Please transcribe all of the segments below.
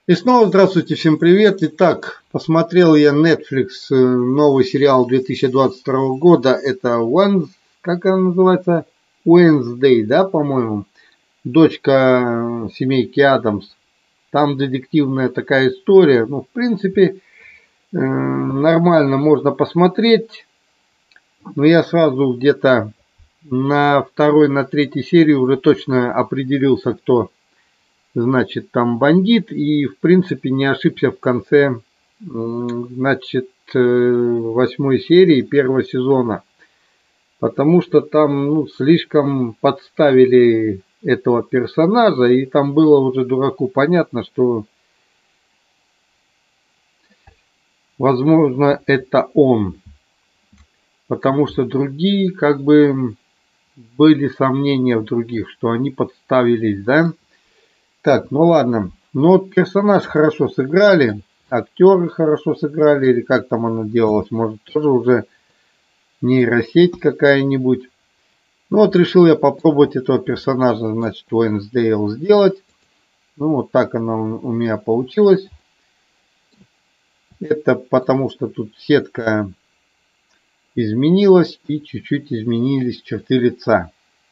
И снова здравствуйте, всем привет. Итак, посмотрел я Netflix новый сериал 2022 года. Это как она называется? Wednesday, да, по-моему. Дочка семейки Адамс. Там детективная такая история. Ну, в принципе, нормально можно посмотреть. Но я сразу где-то на второй, на третьей серии уже точно определился, кто значит там бандит, и в принципе не ошибся в конце значит восьмой серии первого сезона, потому что там слишком подставили этого персонажа, и там было уже дураку понятно, что возможно это он, потому что другие как бы были сомнения в других, что они подставились, да. Так, ну ладно. Ну вот персонаж хорошо сыграли, актеры хорошо сыграли, или как там оно делалось, может тоже уже нейросеть какая-нибудь. Ну вот решил я попробовать этого персонажа, значит, Уэнсдейл сделать. Ну вот так оно у меня получилось. Это потому что тут сетка изменилась и чуть-чуть изменились черты лица.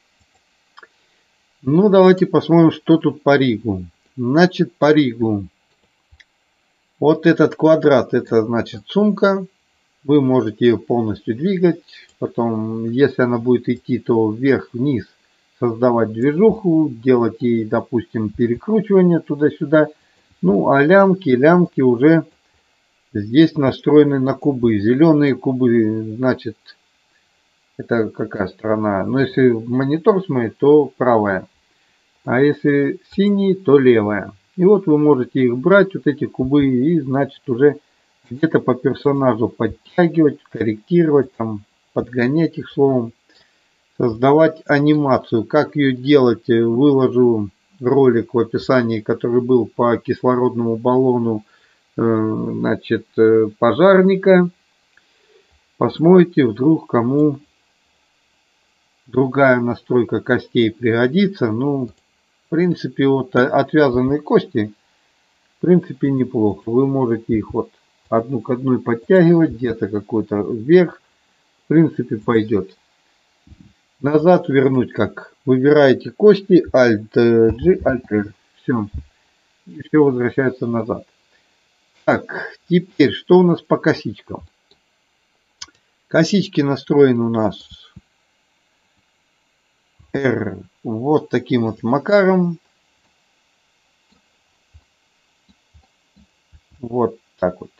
Ну давайте посмотрим, что тут по Ригу. Значит, по Ригу. Вот этот квадрат, это значит сумка. Вы можете ее полностью двигать. Потом, если она будет идти, то вверх-вниз создавать движуху, делать ей, допустим, перекручивание туда-сюда. Ну, а лямки уже здесь настроены на кубы. Зеленые кубы, значит, это какая сторона? Но если в монитор смотреть, то правая. А если синие, то левая. И вот вы можете их брать, вот эти кубы, и значит уже где-то по персонажу подтягивать, корректировать, там, подгонять их словом, создавать анимацию. Как ее делать, выложу ролик в описании, который был по кислородному баллону значит, пожарника. Посмотрите, вдруг кому другая настройка костей пригодится. Ну, в принципе, вот отвязанные кости, в принципе, неплохо. Вы можете их вот одну к одной подтягивать, где-то какой-то вверх. В принципе, пойдет. Назад вернуть как? Выбираете кости, Alt-G, Alt-R. Все. И все возвращается назад. Так, теперь, что у нас по косичкам? Косички настроены у нас R вот таким вот макаром. Вот так вот.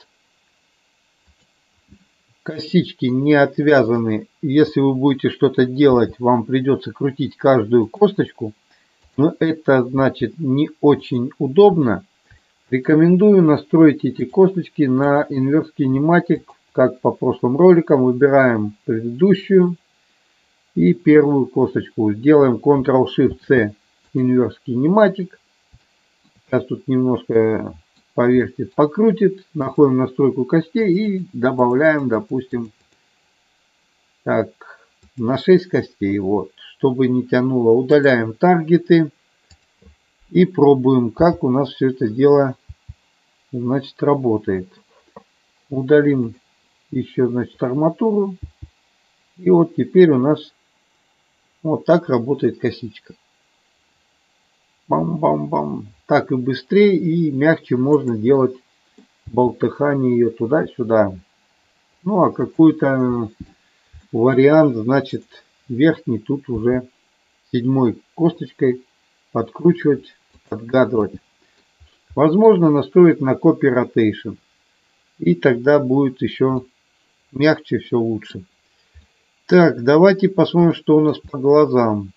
Косички не отвязаны. Если вы будете что-то делать, вам придется крутить каждую косточку. Но это значит не очень удобно. Рекомендую настроить эти косточки на Inverse Kinematic, как по прошлым роликам. Выбираем предыдущую и первую косточку. Сделаем Ctrl-Shift-C Inverse Kinematic. Сейчас тут немножко повертит, покрутит. Находим настройку костей и добавляем, допустим, так, на 6 костей. Вот, чтобы не тянуло, удаляем таргеты и пробуем, как у нас все это дело, значит, работает. Удалим еще, значит, арматуру. И вот теперь у нас вот так работает косичка. Бам-бам-бам. Так и быстрее, и мягче можно делать болтыхание ее туда-сюда. Ну а какой-то вариант, значит, верхний тут уже седьмой косточкой подкручивать, подгадывать. Возможно настроить на Copy Rotation. И тогда будет еще мягче, все лучше. Так, давайте посмотрим, что у нас по глазам.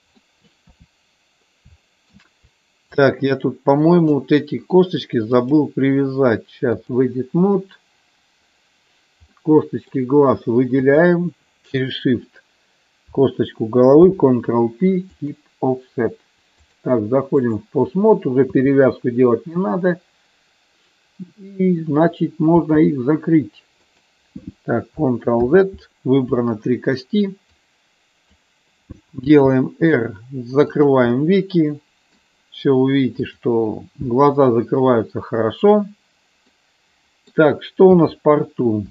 Так, я тут, по-моему, вот эти косточки забыл привязать. Сейчас выйдет мод. Косточки глаз выделяем через Shift. Косточку головы, Ctrl-P, Keep Offset. Так, заходим в постмод. Уже перевязку делать не надо. И, значит, можно их закрыть. Так, Ctrl-Z. Выбрано 3 кости. Делаем R. Закрываем веки. Все, вы видите, что глаза закрываются хорошо. Так, что у нас по рту?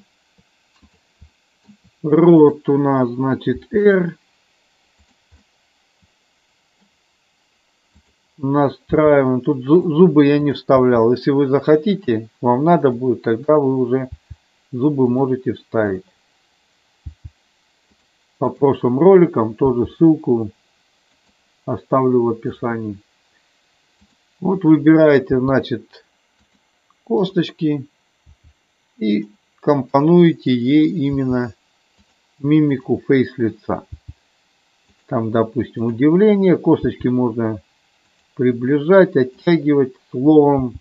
Рот у нас, значит, R. Настраиваем. Тут зубы я не вставлял. Если вы захотите, вам надо будет, тогда вы уже зубы можете вставить. По прошлым роликам тоже ссылку оставлю в описании. Вот выбираете, значит, косточки и компонуете ей именно мимику фейс лица. Там, допустим, удивление. Косточки можно приближать, оттягивать, словом,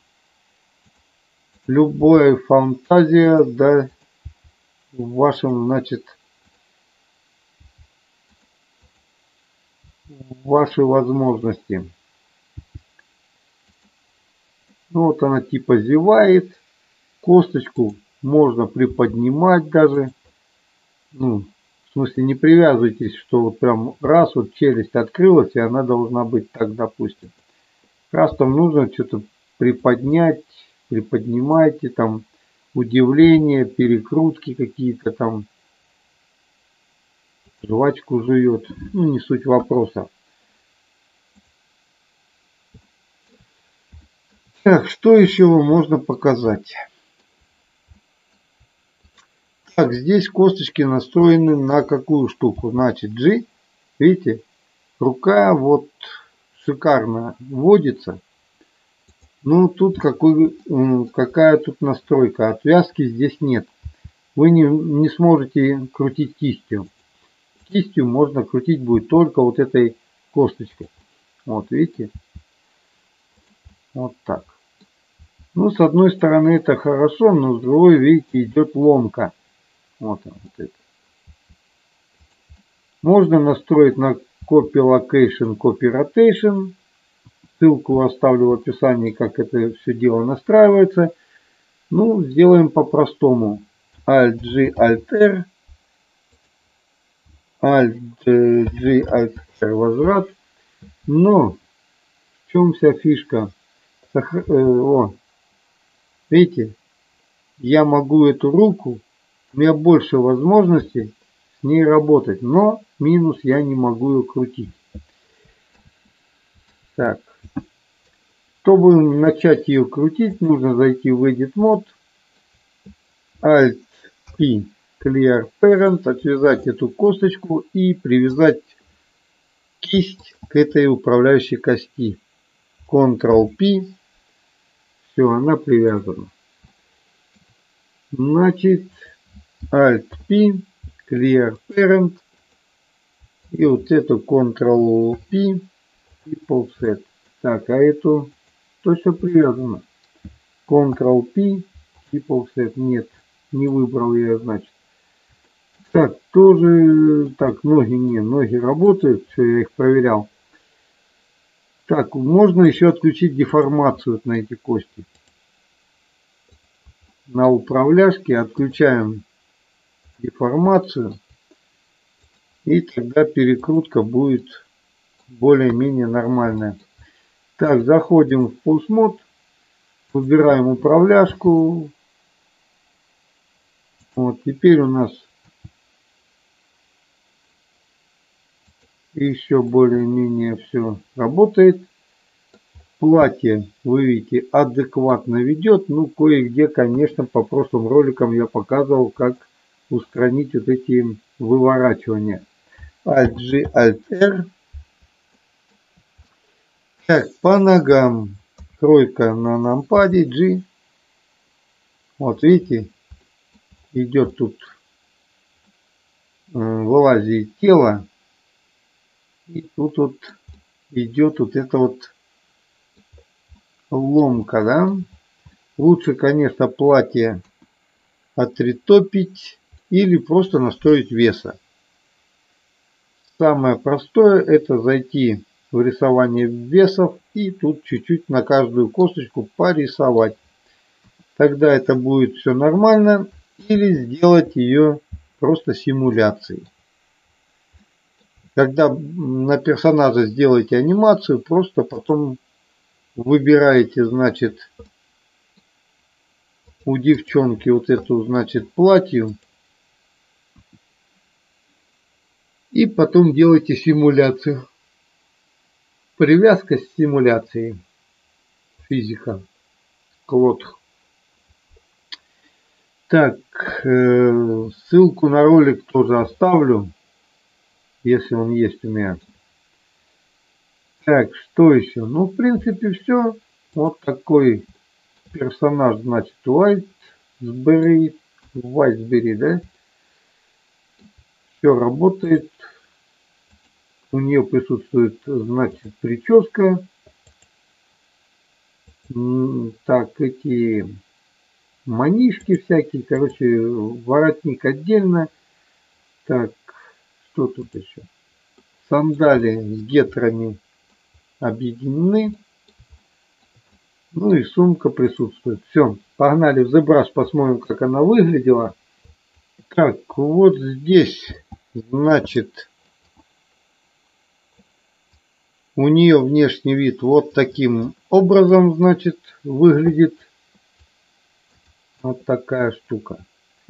любая фантазия, да, в вашем, значит, ваши возможности. Ну, вот она типа зевает. Косточку можно приподнимать даже. Ну, в смысле, не привязывайтесь, что вот прям раз вот челюсть открылась, и она должна быть так, допустим. Раз там нужно что-то приподнять, приподнимайте, там удивление, перекрутки какие-то там, жвачку жует, ну не суть вопроса. Так, что еще можно показать? Так, здесь косточки настроены на какую штуку? Значит, G, видите, рука вот шикарно водится. Ну, тут какая тут настройка? Отвязки здесь нет. Вы не сможете крутить кистью. Кистью можно крутить будет только вот этой косточкой. Вот, видите? Вот так. Ну, с одной стороны это хорошо, но с другой, видите, идет ломка. Вот он, вот это. Можно настроить на Copy Location, Copy Rotation. Ссылку оставлю в описании, как это все дело настраивается. Ну, сделаем по-простому. Alt-G, Alt-R. Alt-G, Alt-R, возврат. Но в чем вся фишка? Видите, я могу эту руку, у меня больше возможностей с ней работать, но минус я не могу ее крутить. Так, чтобы начать ее крутить, нужно зайти в Edit Mode, Alt-P, Clear Parent, отвязать эту косточку и привязать кисть к этой управляющей кости. Ctrl-P, все, она привязана. Значит, Alt-P, Clear Parent и вот эту Ctrl-P и Offset. Так, а эту то все привязано. Ctrl-P и Offset. Нет, не выбрал я, значит. Так, тоже, так, ноги работают, все, я их проверял. Так, можно еще отключить деформацию на эти кости. На управляшке отключаем деформацию, и тогда перекрутка будет более-менее нормальная. Так, заходим в Pulse Mode, выбираем управляшку. Вот, теперь у нас еще более-менее все работает. Платье, вы видите, адекватно ведет. Ну, кое-где, конечно, по прошлым роликам я показывал, как устранить вот эти выворачивания. Alt-G, Alt-R. Так, по ногам. Тройка на нампаде, G. Вот видите, идет тут, вылазит тело. И тут вот идет вот это вот ломка, да. Лучше, конечно, платье отритопить или просто настроить веса. Самое простое это зайти в рисование весов и тут чуть-чуть на каждую косточку порисовать. Тогда это будет все нормально. Или сделать ее просто симуляцией. Когда на персонажа сделаете анимацию, просто потом выбираете, значит, у девчонки вот эту, значит, платье. И потом делаете симуляцию. Привязка с симуляцией. Физика. Клод. Так, ссылку на ролик тоже оставлю, если он есть у меня. Так, что еще? Ну, в принципе, все. Вот такой персонаж, значит, Уайтсбери, да? Все работает. У нее присутствует, значит, прическа. Так, эти манишки всякие, короче, воротник отдельно. Так, что тут еще? Сандали с гетрами объединены. Ну и сумка присутствует. Все, погнали в ZBrush, посмотрим, как она выглядела. Так, вот здесь, значит, у нее внешний вид вот таким образом, значит, выглядит. Вот такая штука.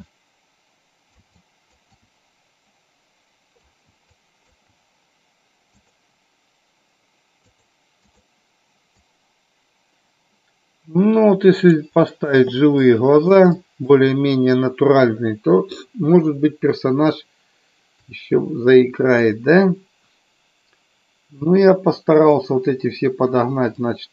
Ну вот если поставить живые глаза, более-менее натуральные, то может быть персонаж еще заиграет, да? Ну я постарался вот эти все подогнать, значит,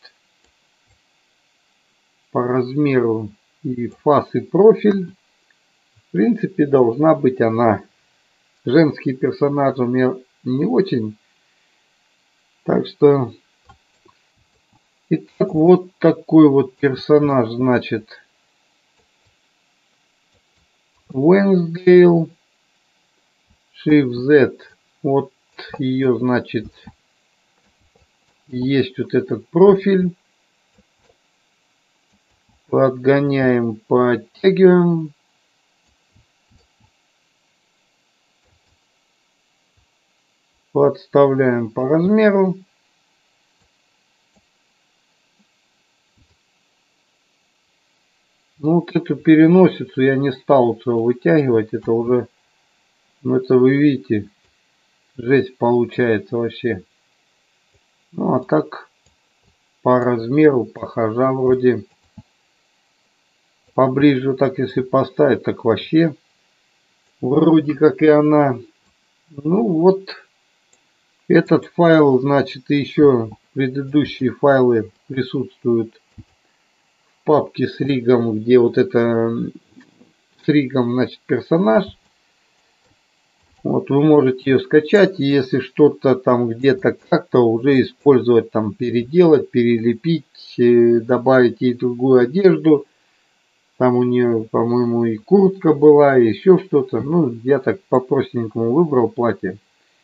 по размеру и фас, и профиль. В принципе, должна быть она. Женские персонажи мне не очень. Так что, итак, вот такой вот персонаж, значит, Wednesdale, Shift Z. Вот ее, значит, есть вот этот профиль. Подгоняем, подтягиваем. Подставляем по размеру. Ну вот эту переносицу я не стал вытягивать. Это уже, ну это вы видите, жесть получается вообще. Ну а так по размеру, похожа вроде. Поближе так если поставить, так вообще вроде как и она. Ну вот этот файл, значит, и еще предыдущие файлы присутствуют в папке с ригом, где вот это с ригом, значит, персонаж. Вот вы можете ее скачать, и если что-то там где-то как-то уже использовать, там переделать, перелепить, добавить ей другую одежду. Там у нее, по-моему, и куртка была, и еще что-то. Ну, я так по-простенькому выбрал платье.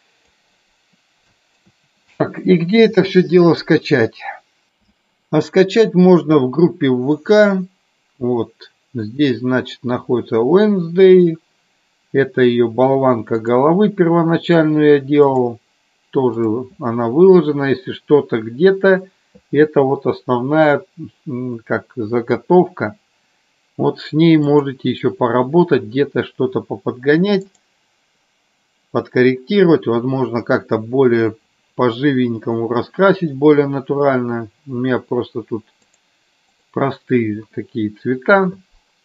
Так, и где это все дело скачать? А скачать можно в группе в ВК. Вот здесь, значит, находится Wednesday. Это ее болванка головы первоначальную я делал. Тоже она выложена. Если что-то где-то, это вот основная как заготовка. Вот с ней можете еще поработать, где-то что-то поподгонять, подкорректировать, возможно, как-то более по-живенькому раскрасить, более натурально. У меня просто тут простые такие цвета.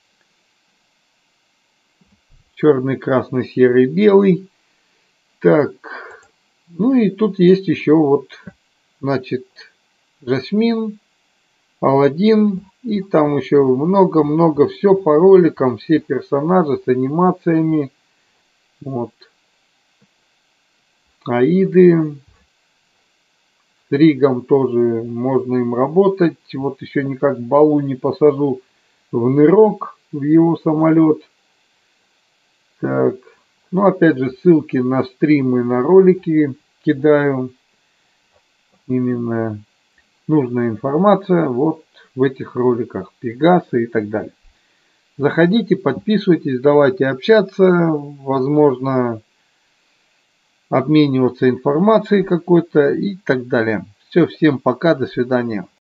Черный, красный, серый, белый. Так, ну и тут есть еще вот, значит, Жасмин, Аладдин. И там еще много-много, все по роликам, все персонажи с анимациями. Вот. Аиды. С ригом тоже можно им работать. Вот еще никак Балу не посажу в нырок, в его самолет. Так. Ну, опять же, ссылки на стримы, на ролики кидаю. Именно нужная информация вот в этих роликах. Пегасы и так далее. Заходите, подписывайтесь, давайте общаться. Возможно, обмениваться информацией какой-то и так далее. Все, всем пока, до свидания.